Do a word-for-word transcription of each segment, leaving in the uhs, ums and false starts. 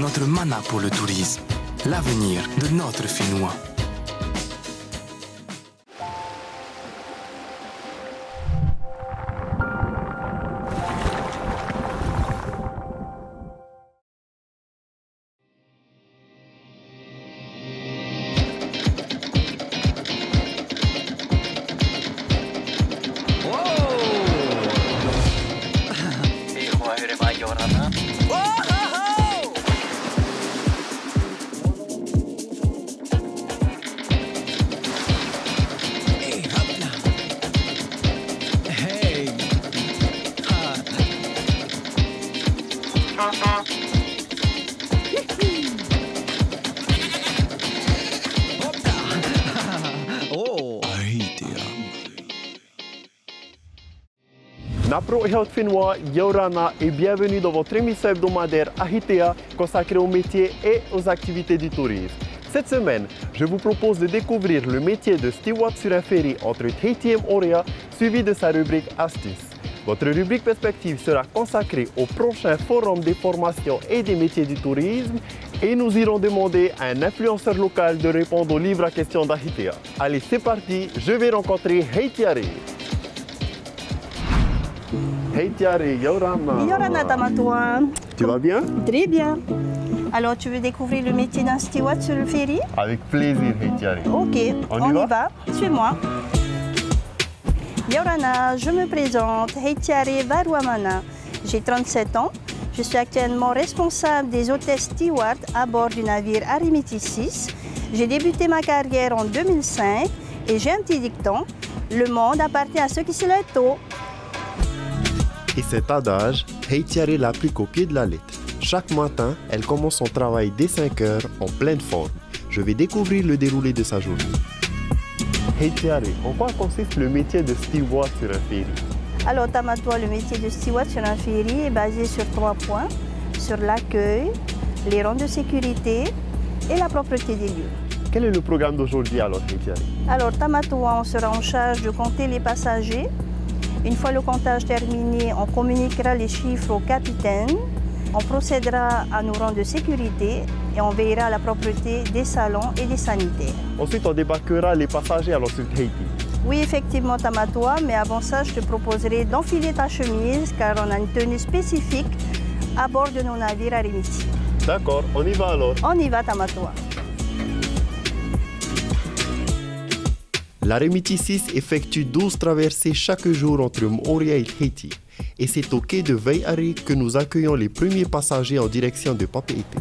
notre mana pour le tourisme, l'avenir de notre Finnois. Napro et Finnois, Yorana et bienvenue dans votre émission hebdomadaire Ahitea consacrée aux métiers et aux activités du tourisme. Cette semaine, je vous propose de découvrir le métier de steward sur un ferry entre Tahiti et Moorea, suivi de sa rubrique Astuces. Votre rubrique Perspective sera consacrée au prochain forum des formations et des métiers du tourisme et nous irons demander à un influenceur local de répondre au livre à questions d'Ahitea. Allez, c'est parti, je vais rencontrer Heitiare. Heitiare, Yorana. Yorana Tamatoa. Tu vas bien? Très bien. Alors, tu veux découvrir le métier d'un steward sur le ferry? Avec plaisir, Heitiare. Ok, on, on y va, y va. Suis-moi. Yorana, je me présente, Heitiare Varuamana. J'ai trente-sept ans. Je suis actuellement responsable des hôtesses stewards à bord du navire Arimiti six. J'ai débuté ma carrière en deux mille cinq et j'ai un petit dicton. Le monde appartient à ceux qui se lèvent tôt. Et cet adage, Heitiare l'applique au pied de la lettre. Chaque matin, elle commence son travail dès cinq heures en pleine forme. Je vais découvrir le déroulé de sa journée. Heitiare, en quoi consiste le métier de steward sur un ferry? Alors, Tamatoa, le métier de steward sur un ferry est basé sur trois points, sur l'accueil, les rangs de sécurité et la propreté des lieux. Quel est le programme d'aujourd'hui alors, Heitiare? Alors, Tamatoa, on sera en charge de compter les passagers. Une fois le comptage terminé, on communiquera les chiffres au capitaine, on procédera à nos rangs de sécurité et on veillera à la propreté des salons et des sanitaires. Ensuite, on débarquera les passagers alors sur Tahiti. Oui, effectivement, Tamatoa, mais avant ça, je te proposerai d'enfiler ta chemise car on a une tenue spécifique à bord de nos navires Arimiti. D'accord, on y va alors. On y va, Tamatoa. L'Arimiti six effectue douze traversées chaque jour entre Moorea et Tahiti. Et c'est au quai de Vaiari que nous accueillons les premiers passagers en direction de Papeete.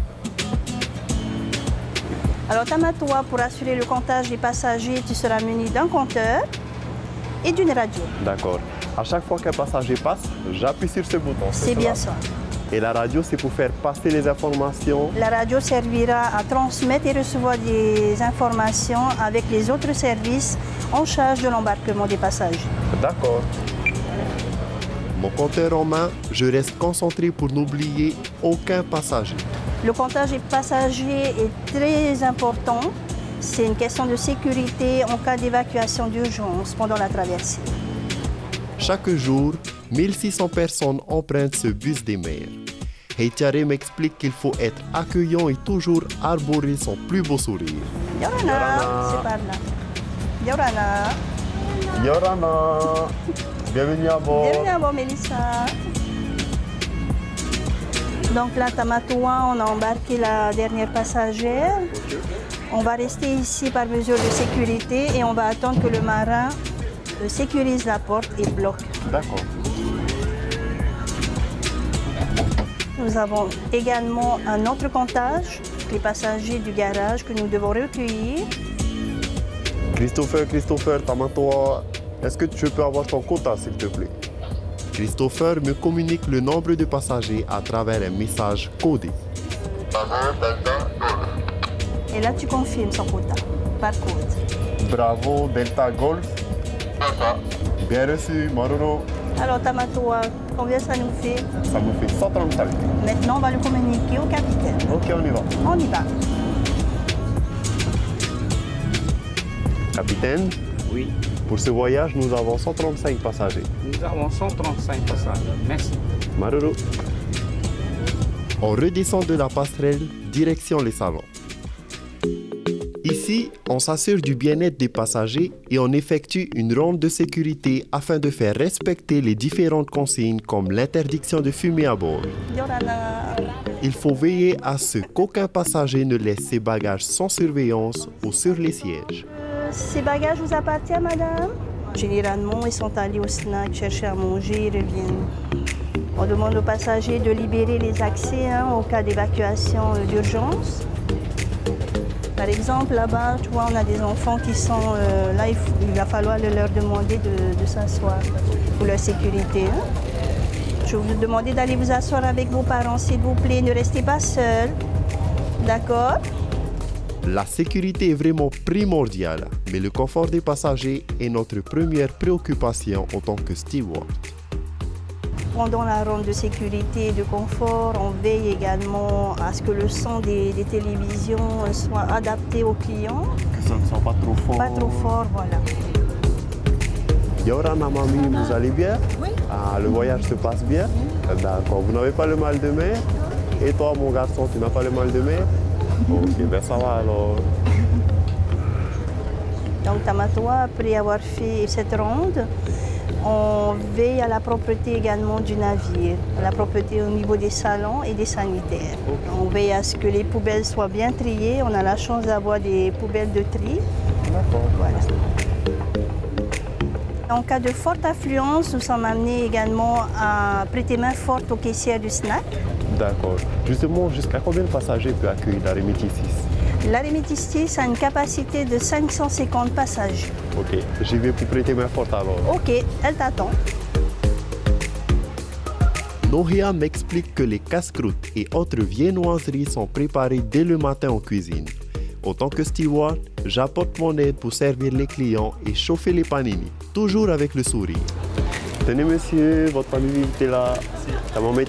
Alors Tamatoa, pour assurer le comptage des passagers, tu seras muni d'un compteur et d'une radio. D'accord. À chaque fois qu'un passager passe, j'appuie sur ce bouton. C'est bien ça. Et la radio, c'est pour faire passer les informations. La radio servira à transmettre et recevoir des informations avec les autres services en charge de l'embarquement des passagers. D'accord. Mon compteur en main, je reste concentré pour n'oublier aucun passager. Le comptage des passagers est très important. C'est une question de sécurité en cas d'évacuation d'urgence pendant la traversée. Chaque jour, mille six cents personnes empruntent ce bus des mers. Heitiare m'explique qu'il faut être accueillant et toujours arborer son plus beau sourire. Yorana, Yorana. C'est par là. Yorana. Yorana. Bienvenue à bord. Bienvenue à bord, Mélissa. Donc là, Tamatoa, on a embarqué la dernière passagère. On va rester ici par mesure de sécurité et on va attendre que le marin sécurise la porte et bloque. D'accord. Nous avons également un autre comptage, les passagers du garage que nous devons recueillir. Christopher, Christopher, Tamatoa, est-ce que tu peux avoir ton quota, s'il te plaît? Christopher me communique le nombre de passagers à travers un message codé. Et là, tu confirmes son quota par code. Bravo, Delta Golf. Bien reçu, Maroro. Alors, Tamatoa, combien ça nous fait? Ça nous fait cent trente-cinq. Maintenant, on va le communiquer au capitaine. Ok, on y va. On y va. Capitaine? Oui. Pour ce voyage, nous avons cent trente-cinq passagers. Nous avons cent trente-cinq passagers. Merci. Maroro. On redescend de la passerelle, direction les salons. Ici, on s'assure du bien-être des passagers et on effectue une ronde de sécurité afin de faire respecter les différentes consignes comme l'interdiction de fumer à bord. Il faut veiller à ce qu'aucun passager ne laisse ses bagages sans surveillance ou sur les sièges. Euh, ces bagages vous appartiennent, madame? Généralement, ils sont allés au snack chercher à manger, ils reviennent. On demande aux passagers de libérer les accès hein, au cas d'évacuation euh, d'urgence. Par exemple, là-bas, tu vois, on a des enfants qui sont euh, là, il, faut, il va falloir leur demander de, de s'asseoir pour leur sécurité. Hein. Je vais vous demander d'aller vous asseoir avec vos parents, s'il vous plaît. Ne restez pas seuls. D'accord? La sécurité est vraiment primordiale, mais le confort des passagers est notre première préoccupation en tant que steward. Pendant la ronde de sécurité et de confort, on veille également à ce que le son des, des télévisions soit adapté aux clients. Que ça ne soit pas trop fort. Pas trop fort, voilà. Yorana, mamie, vous allez bien? Oui. Ah, le voyage se passe bien? Oui. D'accord. Vous n'avez pas le mal de mer? Et toi, mon garçon, tu n'as pas le mal de mer? Ok, ben ça va alors. Donc, Tamatoa, après avoir fait cette ronde, on veille à la propreté également du navire, à la propreté au niveau des salons et des sanitaires. Okay. On veille à ce que les poubelles soient bien triées. On a la chance d'avoir des poubelles de tri. D'accord. Voilà. En cas de forte affluence, nous sommes amenés également à prêter main forte aux caissières du snack. D'accord. Justement, jusqu'à combien de passagers peut accueillir la Remétissis? La Remétissis a une capacité de cinq cent cinquante passagers. Ok, j'y vais pour prêter main forte alors. Ok, elle t'attend. Nohia m'explique que les casse-croûtes et autres viennoiseries sont préparées dès le matin en cuisine. En tant que steward, j'apporte mon aide pour servir les clients et chauffer les panini, toujours avec le sourire. Tenez monsieur, votre famille était là. Ça m'en met.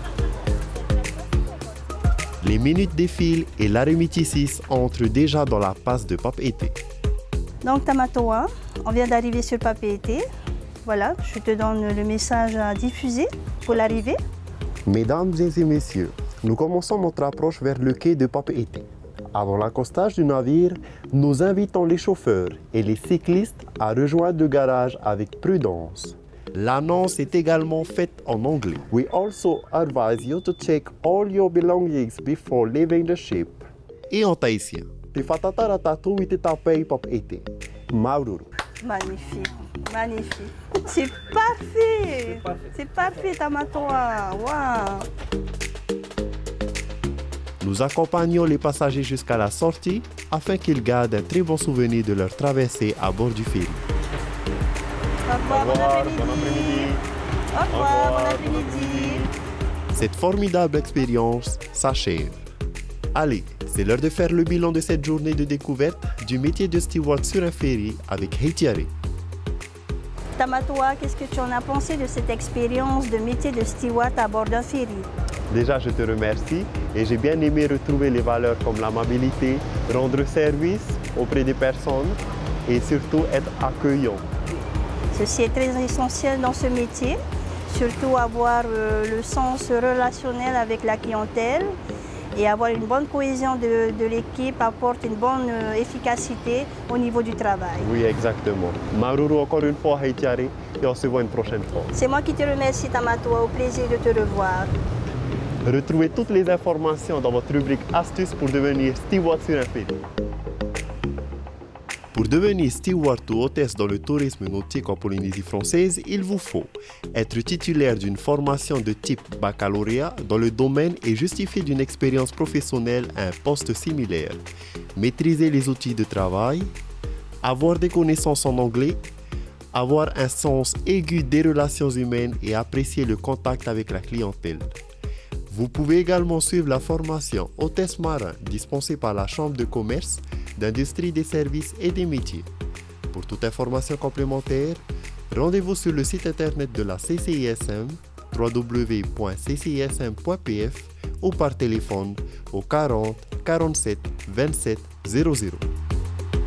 Les minutes défilent et la Remétissis entre déjà dans la passe de pape été. Donc Tamatoa, on vient d'arriver sur pape été. Voilà, je te donne le message à diffuser pour l'arrivée. Mesdames et messieurs, nous commençons notre approche vers le quai de pape été. Avant l'accostage du navire, nous invitons les chauffeurs et les cyclistes à rejoindre le garage avec prudence. L'annonce est également faite en anglais. We also advise you to check all your belongings before leaving the ship. Et en tahitien. Magnifique, magnifique. C'est parfait. C'est parfait, Tamatoa. Wow. Nous accompagnons les passagers jusqu'à la sortie afin qu'ils gardent un très bon souvenir de leur traversée à bord du ferry. Au revoir, bon après-midi. Au revoir, bon après-midi. Cette formidable expérience s'achève. Allez, c'est l'heure de faire le bilan de cette journée de découverte du métier de steward sur un ferry avec Heitiare. Tamatoa, qu'est-ce que tu en as pensé de cette expérience de métier de steward à bord d'un ferry? Déjà, je te remercie et j'ai bien aimé retrouver les valeurs comme l'amabilité, rendre service auprès des personnes et surtout être accueillant. Ceci est très essentiel dans ce métier, surtout avoir euh, le sens relationnel avec la clientèle et avoir une bonne cohésion de, de l'équipe apporte une bonne euh, efficacité au niveau du travail. Oui, exactement. Maruru encore une fois, Heitiare, et on se voit une prochaine fois. C'est moi qui te remercie, Tamatoa, au plaisir de te revoir. Retrouvez toutes les informations dans votre rubrique Astuces pour devenir steward sur un ferry. Pour devenir steward ou hôtesse dans le tourisme nautique en Polynésie française, il vous faut être titulaire d'une formation de type baccalauréat dans le domaine et justifier d'une expérience professionnelle à un poste similaire, maîtriser les outils de travail, avoir des connaissances en anglais, avoir un sens aigu des relations humaines et apprécier le contact avec la clientèle. Vous pouvez également suivre la formation hôtesse marin dispensée par la Chambre de commerce, d'industrie, des services et des métiers. Pour toute information complémentaire, rendez-vous sur le site internet de la C C I S M, w w w point c c i s m point p f ou par téléphone au quarante quarante-sept vingt-sept zéro zéro.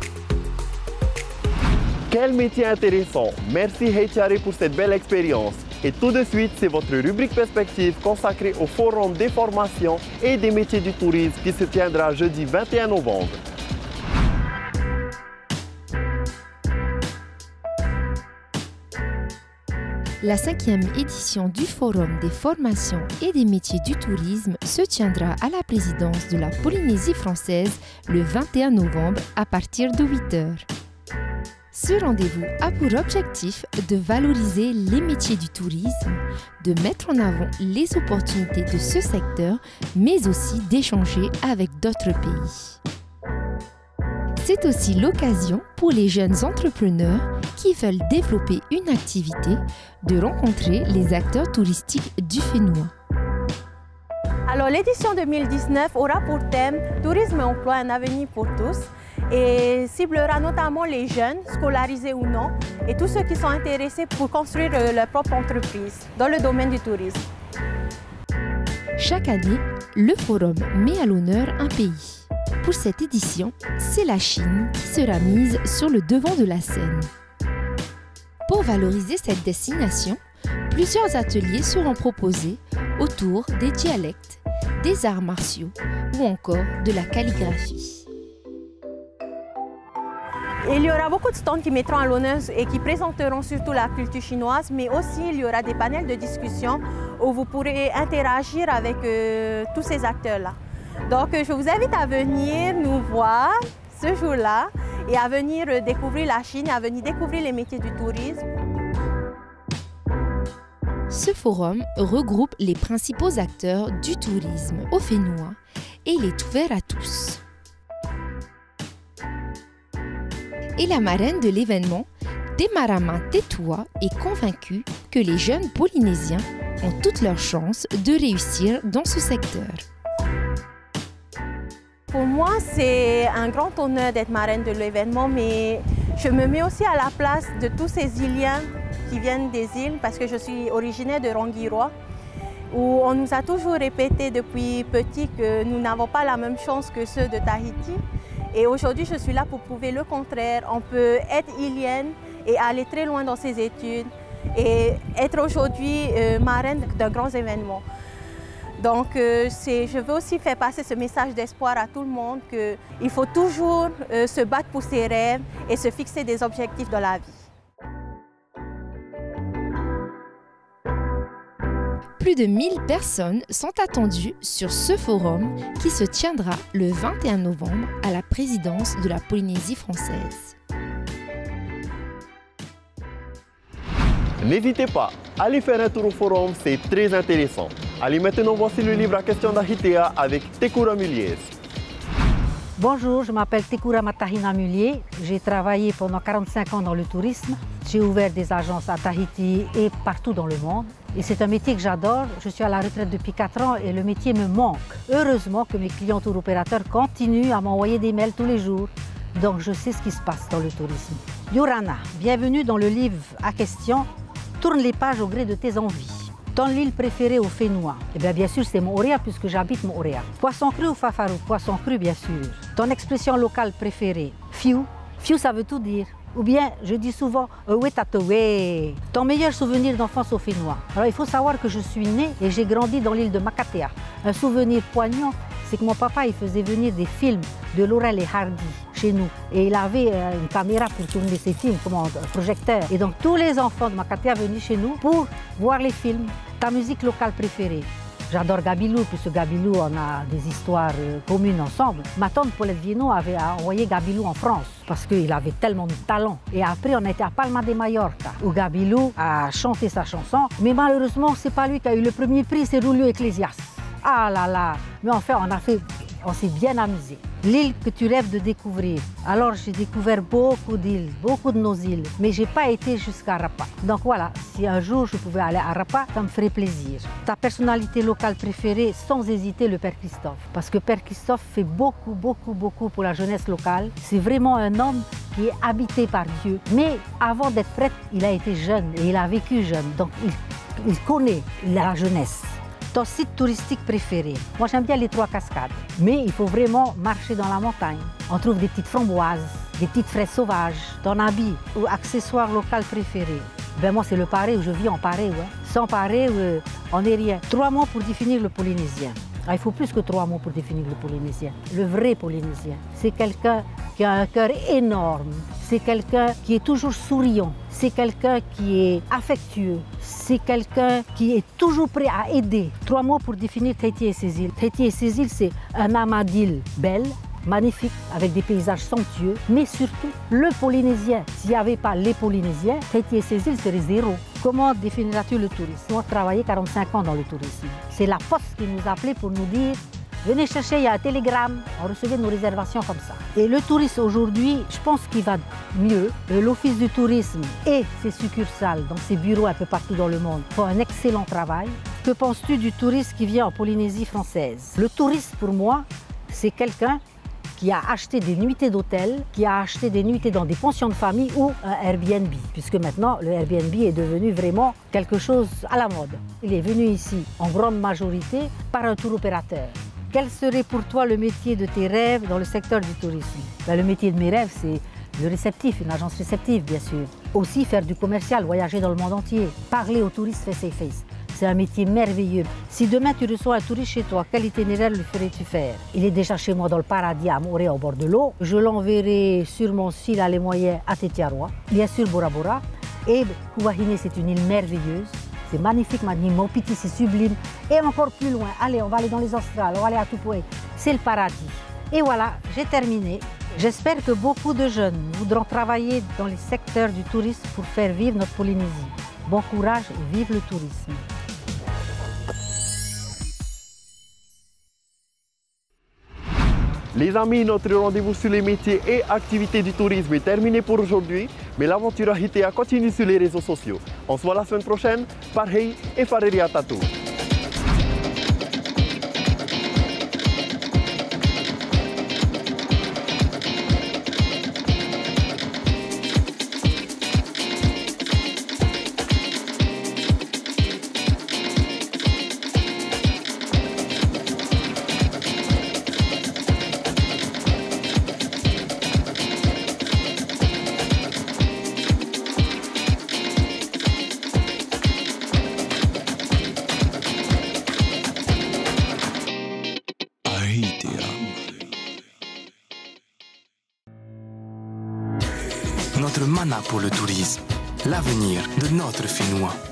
Quel métier intéressant! Merci Heitiare pour cette belle expérience. Et tout de suite, c'est votre rubrique Perspective consacrée au Forum des formations et des métiers du tourisme qui se tiendra jeudi vingt et un novembre. La cinquième édition du Forum des formations et des métiers du tourisme se tiendra à la présidence de la Polynésie française le vingt et un novembre à partir de huit heures. Ce rendez-vous a pour objectif de valoriser les métiers du tourisme, de mettre en avant les opportunités de ce secteur, mais aussi d'échanger avec d'autres pays. C'est aussi l'occasion pour les jeunes entrepreneurs qui veulent développer une activité de rencontrer les acteurs touristiques du Fénois. Alors l'édition deux mille dix-neuf aura pour thème « Tourisme et emploi, un avenir pour tous » et ciblera notamment les jeunes, scolarisés ou non, et tous ceux qui sont intéressés pour construire leur propre entreprise dans le domaine du tourisme. Chaque année, le Forum met à l'honneur un pays. Pour cette édition, c'est la Chine qui sera mise sur le devant de la scène. Pour valoriser cette destination, plusieurs ateliers seront proposés autour des dialectes, des arts martiaux ou encore de la calligraphie. Il y aura beaucoup de stands qui mettront à l'honneur et qui présenteront surtout la culture chinoise, mais aussi il y aura des panels de discussion où vous pourrez interagir avec euh, tous ces acteurs-là. Donc je vous invite à venir nous voir ce jour-là et à venir découvrir la Chine, à venir découvrir les métiers du tourisme. Ce forum regroupe les principaux acteurs du tourisme au Fénois et il est ouvert à tous. Et la marraine de l'événement, Demarama Tetua, est convaincue que les jeunes Polynésiens ont toutes leurs chances de réussir dans ce secteur. Pour moi, c'est un grand honneur d'être marraine de l'événement, mais je me mets aussi à la place de tous ces Iliens qui viennent des îles, parce que je suis originaire de Rongirois, où on nous a toujours répété depuis petit que nous n'avons pas la même chance que ceux de Tahiti. Et aujourd'hui, je suis là pour prouver le contraire. On peut être ilienne et aller très loin dans ses études et être aujourd'hui euh, marraine d'un grand événement. Donc, euh, je veux aussi faire passer ce message d'espoir à tout le monde qu'il faut toujours euh, se battre pour ses rêves et se fixer des objectifs dans la vie. Plus de mille personnes sont attendues sur ce forum qui se tiendra le vingt et un novembre à la présidence de la Polynésie française. N'hésitez pas, allez faire un tour au forum, c'est très intéressant. Allez, maintenant voici le livre à question d'Ahitea avec Tekura Muliez. Bonjour, je m'appelle Tekura Matahina Mulier. J'ai travaillé pendant quarante-cinq ans dans le tourisme. J'ai ouvert des agences à Tahiti et partout dans le monde. Et c'est un métier que j'adore. Je suis à la retraite depuis quatre ans et le métier me manque. Heureusement que mes clients tour opérateurs continuent à m'envoyer des mails tous les jours. Donc je sais ce qui se passe dans le tourisme. Yorana, bienvenue dans le livre à question. Tourne les pages au gré de tes envies. Ton île préférée au Fénois? Eh bien, bien sûr, c'est Moorea puisque j'habite Moorea. Poisson cru ou fafarou? Poisson cru, bien sûr. Ton expression locale préférée? Fiu? Fiu, ça veut tout dire. Ou bien, je dis souvent, oui, tatoué. Ton meilleur souvenir d'enfance au Fénois? Alors, il faut savoir que je suis née et j'ai grandi dans l'île de Makatea. Un souvenir poignant, c'est que mon papa, il faisait venir des films de Laurel et Hardy chez nous. Et il avait une caméra pour tourner ses films, comme un projecteur. Et donc, tous les enfants de Makatea venaient chez nous pour voir les films. Ta musique locale préférée? J'adore Gabilou, puisque Gabilou, on a des histoires communes ensemble. Ma tante Paulette Viennot avait envoyé Gabilou en France parce qu'il avait tellement de talent. Et après, on a été à Palma de Mallorca, où Gabilou a chanté sa chanson. Mais malheureusement, c'est pas lui qui a eu le premier prix, c'est Rulio Ecclesias. Ah là là! Mais enfin, on a fait, on s'est bien amusé. L'île que tu rêves de découvrir. Alors, j'ai découvert beaucoup d'îles, beaucoup de nos îles, mais je n'ai pas été jusqu'à Rapa. Donc voilà, si un jour je pouvais aller à Rapa, ça me ferait plaisir. Ta personnalité locale préférée, sans hésiter, le Père Christophe. Parce que Père Christophe fait beaucoup, beaucoup, beaucoup pour la jeunesse locale. C'est vraiment un homme qui est habité par Dieu. Mais avant d'être prêtre, il a été jeune et il a vécu jeune. Donc, il, il connaît la jeunesse. ton site touristique préféré? Moi, j'aime bien les Trois Cascades, mais il faut vraiment marcher dans la montagne. On trouve des petites framboises, des petites fraises sauvages, ton habit ou accessoire local préféré. Ben moi, c'est le Paré, où je vis en Paré. Ouais. Sans Paré, euh, on n'est rien. Trois mots pour définir le Polynésien. Ah, il faut plus que trois mots pour définir le Polynésien. Le vrai Polynésien, c'est quelqu'un qui a un cœur énorme. C'est quelqu'un qui est toujours souriant. C'est quelqu'un qui est affectueux. C'est quelqu'un qui est toujours prêt à aider. Trois mots pour définir Tahiti et ses îles. Tahiti et ses îles, c'est un amas d'îles belles, magnifique, avec des paysages somptueux, mais surtout le Polynésien. S'il n'y avait pas les Polynésiens, Tahiti et ses îles seraient zéro. Comment définiras-tu le tourisme? Moi, j'ai travaillé quarante-cinq ans dans le tourisme. C'est la poste qui nous appelait pour nous dire « Venez chercher, il y a un télégramme ». On recevait nos réservations comme ça. Et le tourisme aujourd'hui, je pense qu'il va mieux. L'Office du tourisme et ses succursales, dans ses bureaux un peu partout dans le monde, font un excellent travail. Que penses-tu du touriste qui vient en Polynésie française? Le touriste, pour moi, c'est quelqu'un qui a acheté des nuitées d'hôtel, qui a acheté des nuitées dans des pensions de famille ou un Airbnb, puisque maintenant le Airbnb est devenu vraiment quelque chose à la mode. Il est venu ici en grande majorité par un tour opérateur. Quel serait pour toi le métier de tes rêves dans le secteur du tourisme? Ben, le métier de mes rêves, c'est le réceptif, une agence réceptive bien sûr. Aussi faire du commercial, voyager dans le monde entier, parler aux touristes face à face. C'est un métier merveilleux. Si demain tu reçois un touriste chez toi, quel itinéraire lui ferais-tu faire? Il est déjà chez moi dans le paradis à Morée au bord de l'eau. Je l'enverrai sûrement s'il a les moyens à Tetiaroa, bien sûr Bora Bora. Et Huahine, c'est une île merveilleuse. C'est magnifique, magnifique. Maupiti, c'est sublime. Et encore plus loin, allez, on va aller dans les Australes, on va aller à Tupuai. C'est le paradis. Et voilà, j'ai terminé. J'espère que beaucoup de jeunes voudront travailler dans les secteurs du tourisme pour faire vivre notre Polynésie. Bon courage et vive le tourisme. Les amis, notre rendez-vous sur les métiers et activités du tourisme est terminé pour aujourd'hui, mais l'aventure Ahitea continue sur les réseaux sociaux. On se voit la semaine prochaine. Parhei et Fareria Tatou. Notre mana pour le tourisme, l'avenir de notre Finnois.